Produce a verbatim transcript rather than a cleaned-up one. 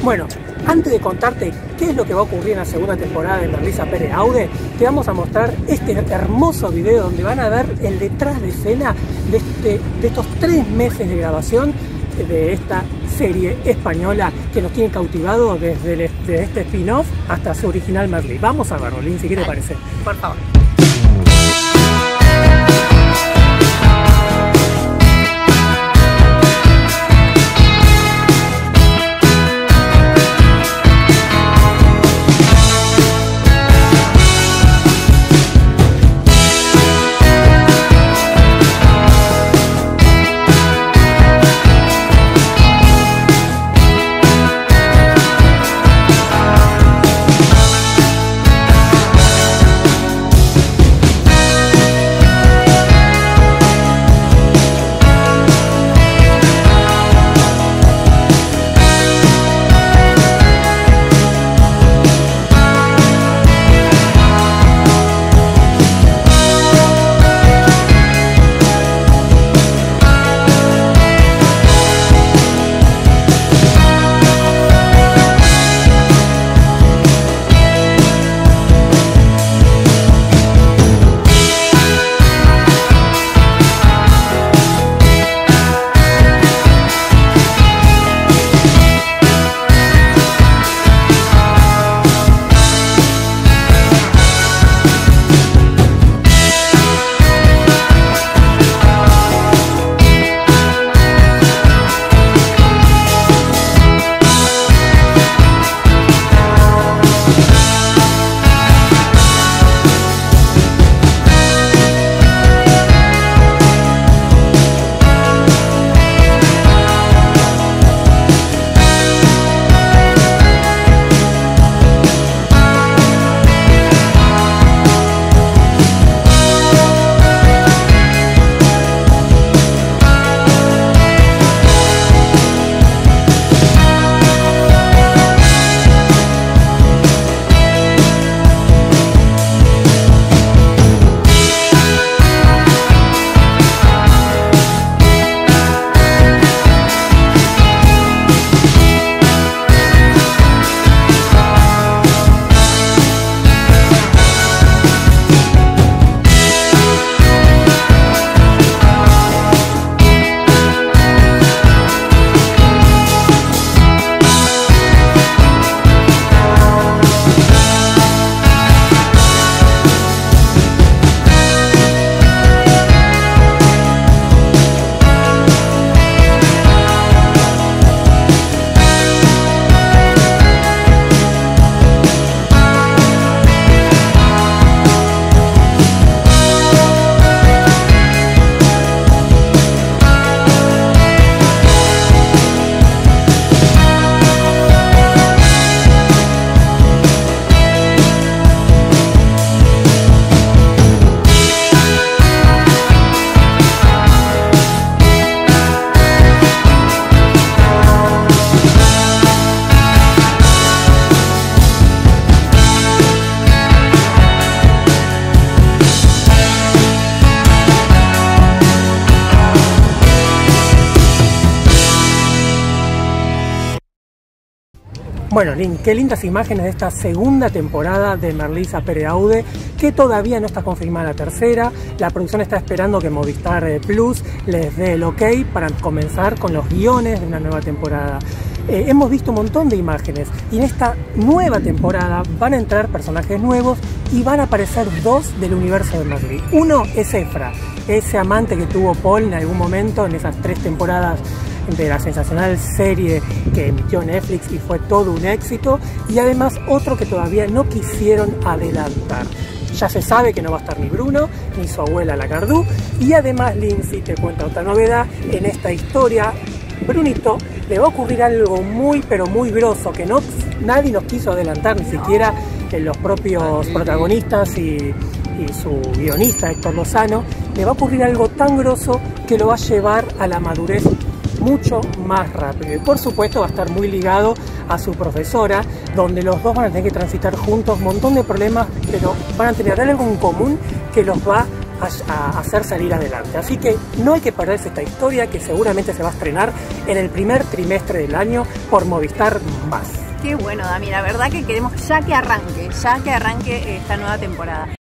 Bueno, antes de contarte qué es lo que va a ocurrir en la segunda temporada de Merlí Sapere Aude, te vamos a mostrar este hermoso video donde van a ver el detrás de escena de, este, de estos tres meses de grabación de esta serie española que nos tiene cautivado desde, el, desde este spin-off hasta su original Merlí. Vamos a verlo, Lindsay, ¿qué te parece? Por favor. Bueno, Lin, qué lindas imágenes de esta segunda temporada de Merlí Sapere Aude, que todavía no está confirmada la tercera. La producción está esperando que Movistar Plus les dé el ok para comenzar con los guiones de una nueva temporada. Eh, hemos visto un montón de imágenes y en esta nueva temporada van a entrar personajes nuevos y van a aparecer dos del universo de Merlí. Uno es Efra, ese amante que tuvo Paul en algún momento en esas tres temporadas de la sensacional serie que emitió Netflix y fue todo un éxito, y además otro que todavía no quisieron adelantar. Ya se sabe que no va a estar ni Bruno ni su abuela la Cardú, y además Lindsay te cuenta otra novedad en esta historia. Brunito le va a ocurrir algo muy pero muy grosso que no, nadie nos quiso adelantar, ni siquiera los propios protagonistas y, y su guionista Héctor Lozano. Le va a ocurrir algo tan grosso que lo va a llevar a la madurez mucho más rápido, y por supuesto va a estar muy ligado a su profesora, donde los dos van a tener que transitar juntos un montón de problemas, pero van a tener algo en común que los va a, a hacer salir adelante. Así que no hay que perderse esta historia, que seguramente se va a estrenar en el primer trimestre del año por Movistar Más. Qué bueno, Dami, la verdad que queremos ya que arranque, ya que arranque esta nueva temporada.